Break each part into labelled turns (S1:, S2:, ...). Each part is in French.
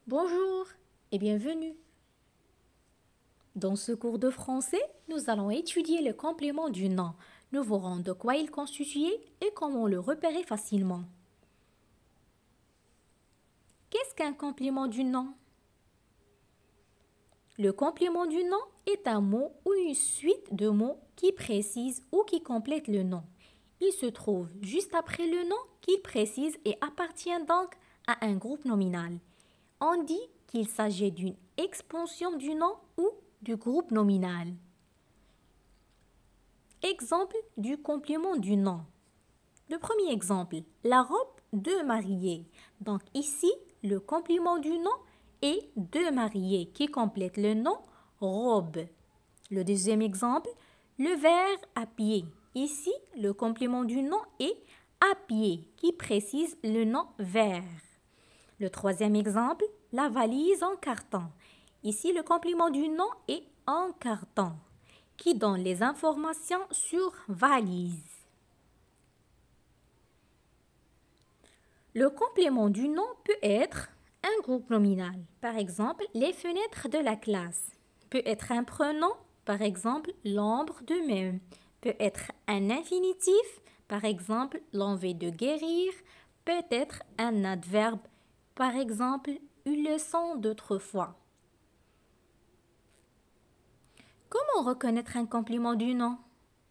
S1: Bonjour et bienvenue. Dans ce cours de français, nous allons étudier le complément du nom. Nous verrons de quoi il est constitué et comment le repérer facilement. Qu'est-ce qu'un complément du nom? Le complément du nom est un mot ou une suite de mots qui précise ou qui complète le nom. Il se trouve juste après le nom qu'il précise et appartient donc à un groupe nominal. On dit qu'il s'agit d'une expansion du nom ou du groupe nominal. Exemple du complément du nom. Le premier exemple, la robe de mariée. Donc ici, le complément du nom est de mariée qui complète le nom robe. Le deuxième exemple, le verre à pied. Ici, le complément du nom est à pied qui précise le nom verre. Le troisième exemple, la valise en carton. Ici, le complément du nom est en carton, qui donne les informations sur valise. Le complément du nom peut être un groupe nominal, par exemple, les fenêtres de la classe. Peut être un prénom, par exemple, l'ombre de même. Peut être un infinitif, par exemple, l'envie de guérir. Peut être un adverbe, par exemple, une leçon d'autrefois. Comment reconnaître un complément du nom?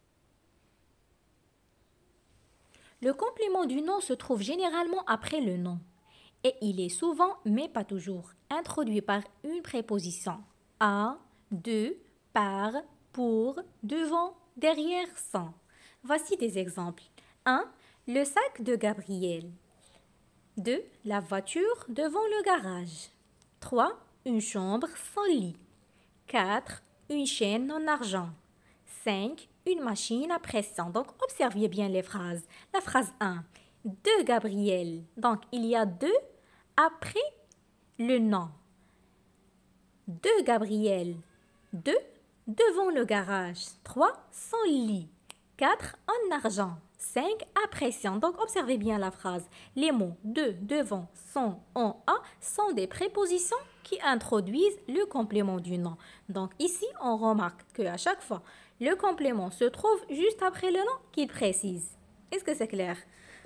S1: Le complément du nom se trouve généralement après le nom et il est souvent, mais pas toujours, introduit par une préposition à, de, par, pour, devant, derrière, sans. Voici des exemples. 1. Le sac de Gabriel. 2. La voiture devant le garage. 3. Une chambre sans lit. 4. Une chaîne en argent. 5. Une machine à pression. Donc, observez bien les phrases. La phrase 1. De Gabriel. Donc, il y a deux après le nom. De Gabriel. 2. Devant le garage. 3. Sans lit. 4. En argent. 5. À pression. Donc, observez bien la phrase. Les mots de, devant, sans, en, à sont des prépositions qui introduisent le complément du nom. Donc, ici, on remarque qu'à chaque fois, le complément se trouve juste après le nom qu'il précise. Est-ce que c'est clair?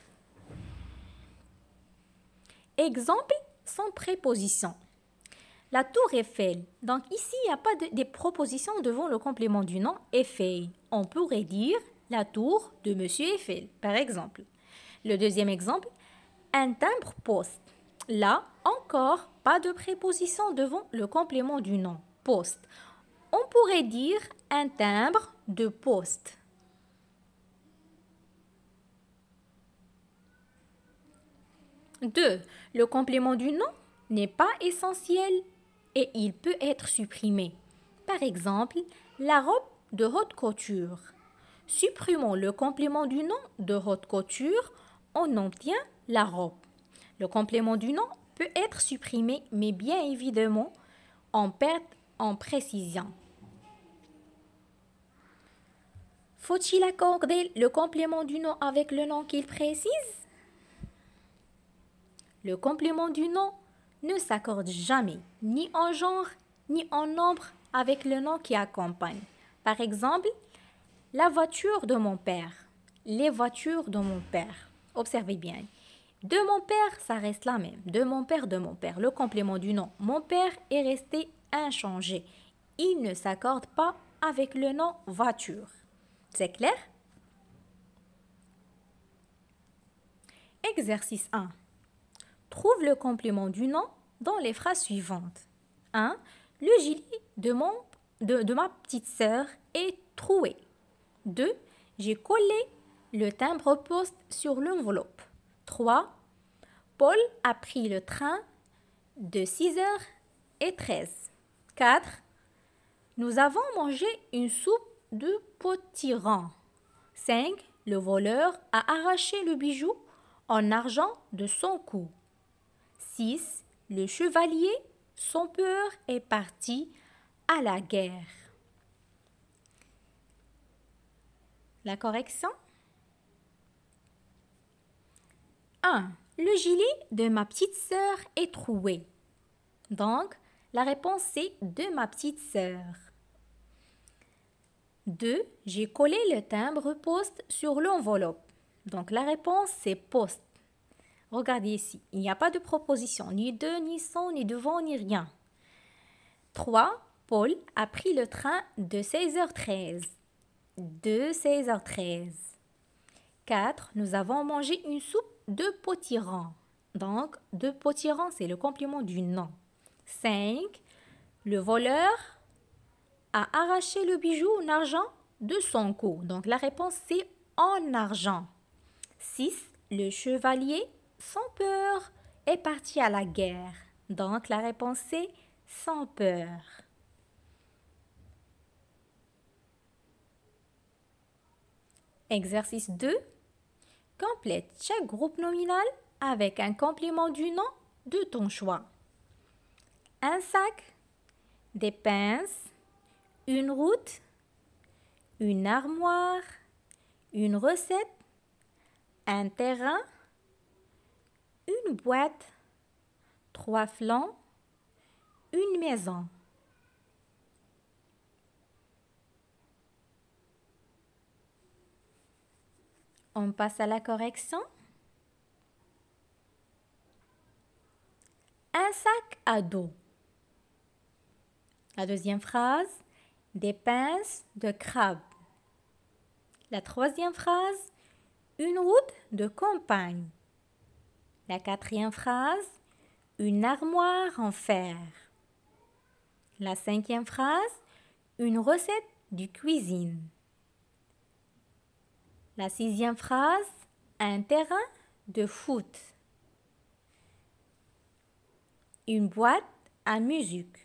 S1: Exemple sans préposition. La tour Eiffel. Donc ici, il n'y a pas de propositions devant le complément du nom Eiffel. On pourrait dire la tour de Monsieur Eiffel, par exemple. Le deuxième exemple, un timbre-poste. Là, encore, pas de préposition devant le complément du nom poste. On pourrait dire un timbre de poste. Deux, le complément du nom n'est pas essentiel et il peut être supprimé. Par exemple, la robe de haute couture. Supprimons le complément du nom de haute couture, on obtient la robe. Le complément du nom peut être supprimé, mais bien évidemment, on perd en précision. Faut-il accorder le complément du nom avec le nom qu'il précise? Le complément du nom ne s'accorde jamais, ni en genre, ni en nombre avec le nom qui accompagne. Par exemple, la voiture de mon père, les voitures de mon père. Observez bien. De mon père, ça reste la même. De mon père, de mon père. Le complément du nom mon père est resté inchangé. Il ne s'accorde pas avec le nom voiture. C'est clair? Exercice 1. Trouve le complément du nom dans les phrases suivantes. 1. Le gilet de ma petite sœur est troué. 2. J'ai collé le timbre-poste sur l'enveloppe. 3. Paul a pris le train de 6h13. 4. Nous avons mangé une soupe de potiron. 5. Le voleur a arraché le bijou en argent de son cou. 6. Le chevalier, sans peur, est parti à la guerre. La correction. 1. Le gilet de ma petite sœur est troué. Donc, la réponse c'est de ma petite sœur. 2. J'ai collé le timbre poste sur l'enveloppe. Donc, la réponse c'est poste. Regardez ici, il n'y a pas de proposition, ni de, ni sans, ni devant, ni rien. 3. Paul a pris le train de 16h13. De 16h13. 4. Nous avons mangé une soupe de potiron. Donc, de potiron, c'est le complément du nom. 5. Le voleur a arraché le bijou en argent de son cou. Donc, la réponse, c'est en argent. 6. Le chevalier, sans peur, est parti à la guerre. Donc, la réponse, c'est sans peur. Exercice 2. Complète chaque groupe nominal avec un complément du nom de ton choix. Un sac, des pinces, une route, une armoire, une recette, un terrain, une boîte, 3 flancs, une maison. On passe à la correction. Un sac à dos. La deuxième phrase, des pinces de crabe. La troisième phrase, une route de campagne. La quatrième phrase, une armoire en fer. La cinquième phrase, une recette de cuisine. La sixième phrase, un terrain de foot. Une boîte à musique.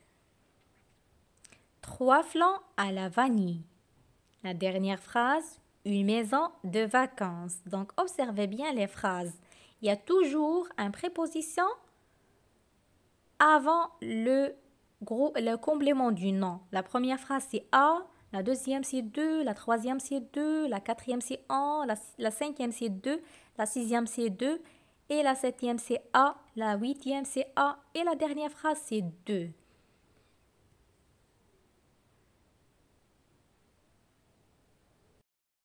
S1: 3 flancs à la vanille. La dernière phrase, une maison de vacances. Donc, observez bien les phrases. Il y a toujours une préposition avant le complément du nom. La première phrase, c'est à. La deuxième, c'est de. La troisième, c'est de. La quatrième, c'est en. La cinquième, c'est de. La sixième, c'est de. Et la septième, c'est à. La huitième, c'est à. Et la dernière phrase, c'est de.